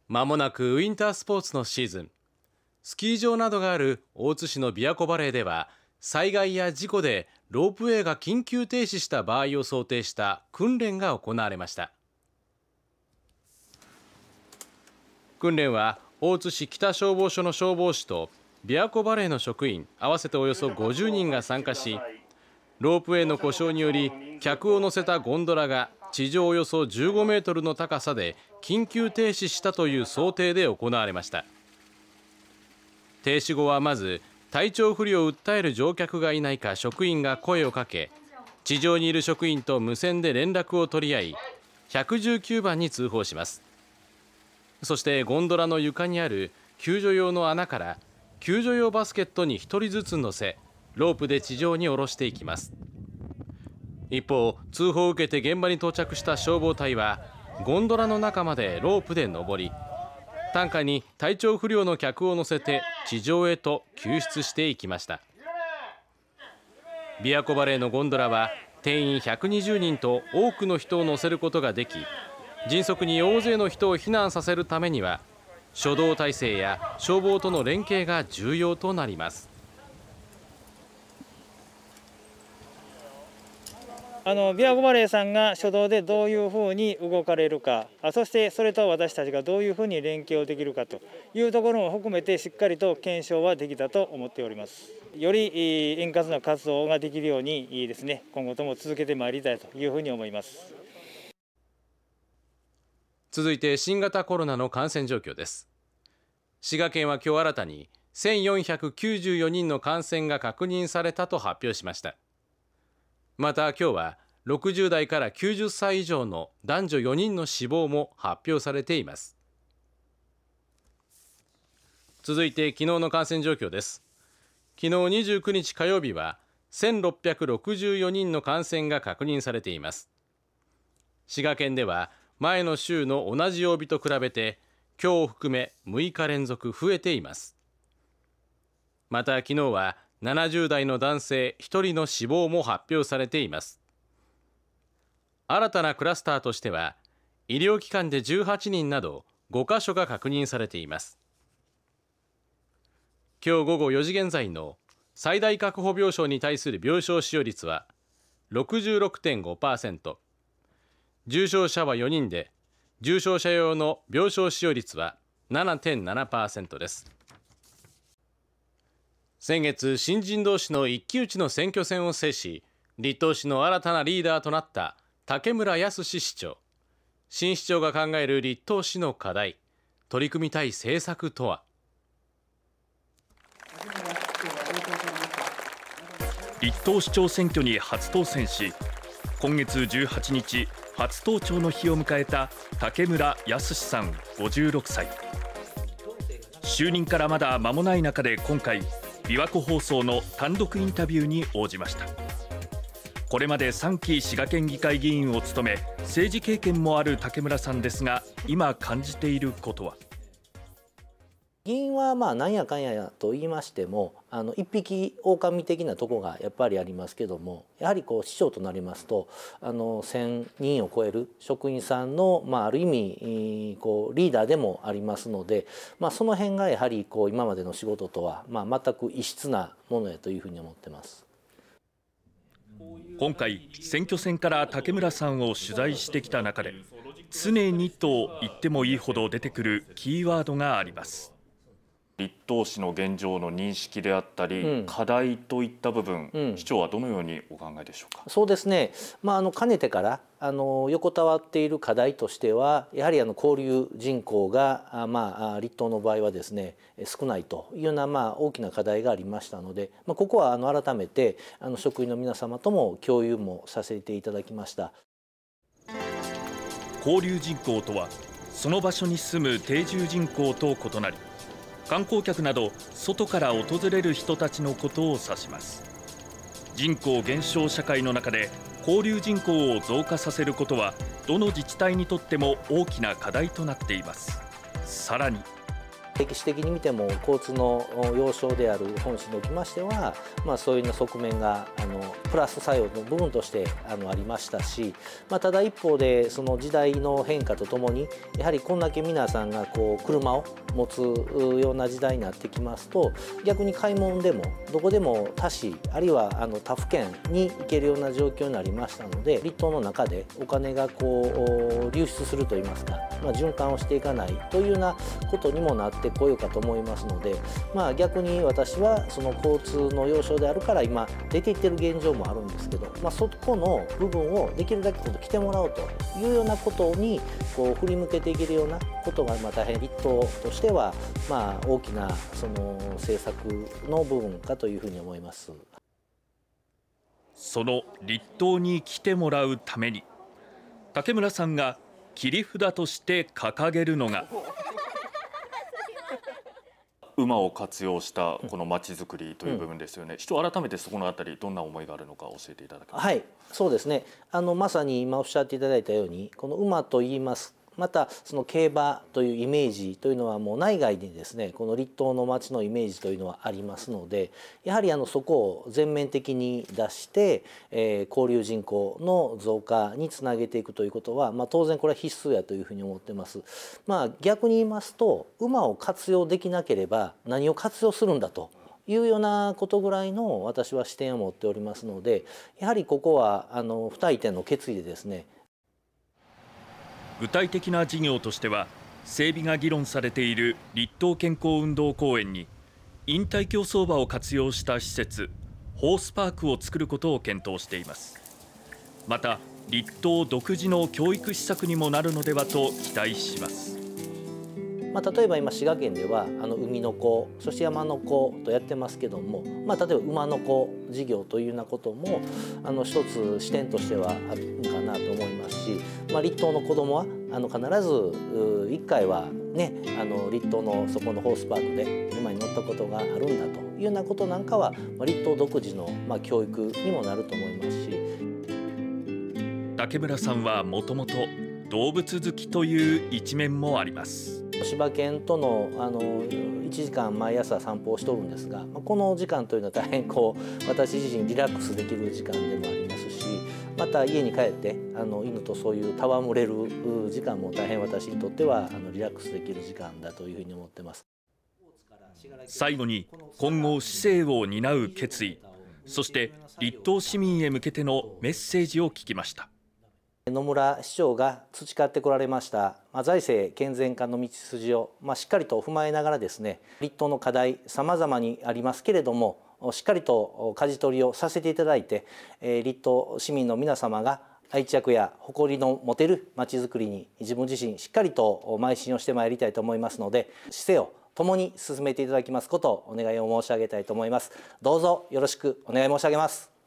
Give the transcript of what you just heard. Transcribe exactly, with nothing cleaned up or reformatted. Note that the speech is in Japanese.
まもなくウィンタースポーツのシーズン。スキー場などがある大津市の琵琶湖バレーでは、災害や事故でロープウェイが緊急停止した場合を想定した訓練が行われました。訓練は大津市北消防署の消防士と琵琶湖バレーの職員合わせておよそごじゅうにんが参加し、ロープウェイの故障により客を乗せたゴンドラが地上およそじゅうごメートルの高さで緊急停止したという想定で行われました。停止後はまず体調不良を訴える乗客がいないか職員が声をかけ、地上にいる職員と無線で連絡を取り合いひゃくじゅうきゅうばんに通報します。そしてゴンドラの床にある救助用の穴から救助用バスケットにひとりずつ乗せ、ロープで地上に下ろしていきます。一方、通報を受けて現場に到着した消防隊はゴンドラの中までロープで登り、担架に体調不良の客を乗せて地上へと救出していきました。琵琶湖バレーのゴンドラは定員ひゃくにじゅうにんと多くの人を乗せることができ、迅速に大勢の人を避難させるためには初動体制や消防との連携が重要となります。 あの琵琶湖バレーさんが初動でどういうふうに動かれるか、そしてそれと私たちがどういうふうに連携をできるかというところも含めてしっかりと検証はできたと思っております。より円滑な活動ができるようにですね、今後とも続けてまいりたいというふうに思います。 続いて新型コロナの感染状況です。滋賀県は今日新たにせんよんひゃくきゅうじゅうよにんの感染が確認されたと発表しました。また今日はろくじゅうだいからきゅうじゅっさい以上の男女よにんの死亡も発表されています。続いて昨日の感染状況です。昨日にじゅうくにち火曜日はせんろっぴゃくろくじゅうよにんの感染が確認されています。滋賀県では前の週の同じ曜日と比べて今日を含めむいか連続増えています。また昨日はななじゅうだいの男性ひとりの死亡も発表されています。新たなクラスターとしては医療機関でじゅうはちにんなどごかしょが確認されています。今日午後よじ現在の最大確保病床に対する病床使用率は ろくじゅうろくてんごパーセント、重症者はよにんで重症者用の病床使用率は ななてんななパーセント です。先月、新人同士の一騎打ちの選挙戦を制し、立東市の新たなリーダーとなった武村康市長。新市長が考える立東市の課題、取り組みたい政策とは。 立東市長選挙に初当選し、今月じゅうはちにち初登庁の日を迎えた武村康さんごじゅうろくさい。就任からまだ間もない中で今回琵琶湖放送の単独インタビューに応じました。これまでさんき滋賀県議会議員を務め政治経験もある武村さんですが、今感じていることは。 議員はまあなんやかんやと言いましても、あの一匹狼的なとこがやっぱりありますけども、やはりこう市長となりますとあのせんにんを超える職員さんの、まあ、ある意味こうリーダーでもありますので、まあ、その辺がやはりこう今までの仕事とは、まあ、全く異質なものやというふうに思ってます。 今回選挙戦から武村さんを取材してきた中で、常にと言ってもいいほど出てくるキーワードがあります。 立東市の現状の認識であったり、うん、課題といった部分、うん、市長はどのようにお考えでしょうか。 そうですね、まあ、あのかねてからあの横たわっている課題としては、やはりあの交流人口があ、まあ、立東の場合はですね少ないというような、まあ、大きな課題がありましたので、まあ、ここはあの改めてあの職員の皆様とも共有もさせていただきました。 交流人口とはその場所に住む定住人口と異なり、観光客など外から訪れる人たちのことを指します。人口減少社会の中で交流人口を増加させることはどの自治体にとっても大きな課題となっています。さらに歴史的に見ても交通の要衝である本市におきましては、まあ、そういうような側面があのプラス作用の部分としてあのありましたし、まあ、ただ一方でその時代の変化とともにやはりこんだけ皆さんがこう車を持つような時代になってきますと、逆に買い物でもどこでも他市あるいはあの他府県に行けるような状況になりましたので、立東の中でお金がこう流出するといいますか、まあ、循環をしていかないというようなことにもなってこようかと思いますので、まあ、逆に私はその交通の要衝であるから今出ていってる現状もあるんですけど、まあ、そこの部分をできるだけ来てもらおうというようなことにこう振り向けていけるようなことがまあ大変立東としてはまあ大きなその政策の部分かというふうに思います。 その立東に来てもらうために竹村さんが切り札として掲げるのが馬を活用したこのまちづくりという部分ですよね。市長、改めてそこのあたりどんな思いがあるのか教えていただけますか。 はい、そうですね。あのまさに今おっしゃっていただいたように、この馬といいますまたその競馬というイメージというのはもう内外にですねこの立東の町のイメージというのはありますので、やはりあのそこを全面的に出して、えー、交流人口の増加につなげていくということは、まあ、当然これは必須やというふうに思ってます。まあ、逆に言いますと馬を活用できなければ何を活用するんだというようなことぐらいの私は視点を持っておりますので、やはりここはあの不退転の決意でですね。 具体的な事業としては、整備が議論されている立東健康運動公園に引退競走馬を活用した施設ホースパークを作ることを検討しています。また立東独自の教育施策にもなるのではと期待します。 まあ、例えば今滋賀県ではあの海の子そして山の子とやってますけども、まあ、例えば馬の子事業というようなこともあの一つ視点としてはあるかなと思いますし、まあ、立東の子どもはあの必ずいっかいはねあの立東のそこのホースパークで馬に乗ったことがあるんだというようなことなんかは、まあ、立東独自の、まあ、教育にもなると思いますし。 竹村さんはもともと動物好きという一面もあります。 柴犬とのあのいちじかん毎朝散歩をしておるんですが、この時間というのは大変こう私自身リラックスできる時間でもありますし、また家に帰ってあの犬とそういう戯れる時間も大変私にとってはあのリラックスできる時間だというふうに思ってます。 最後に今後市政を担う決意、そして立東市民へ向けてのメッセージを聞きました。 野村市長が培ってこられました、まあ、財政健全化の道筋を、まあ、しっかりと踏まえながらですね、立東の課題さまざまにありますけれどもしっかりと舵取りをさせていただいて、えー、立東市民の皆様が愛着や誇りの持てるまちづくりに自分自身しっかりと邁進をしてまいりたいと思いますので、市政を共に進めていただきますことをお願いを申し上げたいと思います。どうぞよろしくお願い申し上げます。